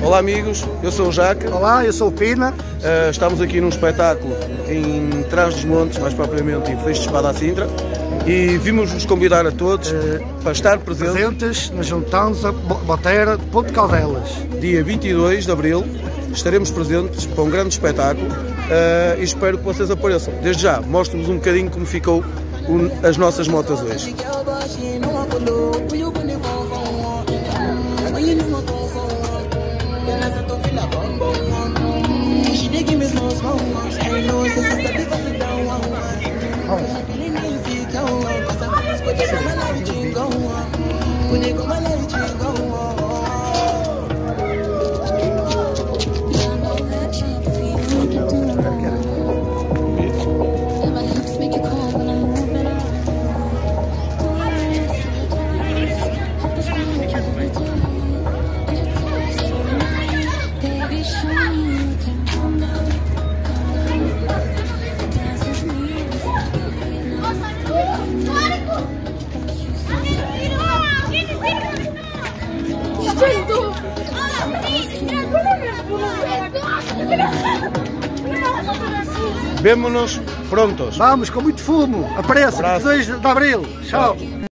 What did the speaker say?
Olá amigos, eu sou o Jaca. Olá, eu sou o Pina. Estamos aqui num espetáculo em Trás-os-Montes, mais propriamente em Freixo de Espada à Sintra, e vimos-vos convidar a todos para estar presentes na Juntança Botera de Ponte Caldelas. Dia 22 de Abril estaremos presentes para um grande espetáculo e espero que vocês apareçam. Desde já, mostro-vos um bocadinho como ficou as nossas motas hoje. Vemo-nos prontos. Vamos, com muito fumo. Aparece, 22 de Abril. Tchau.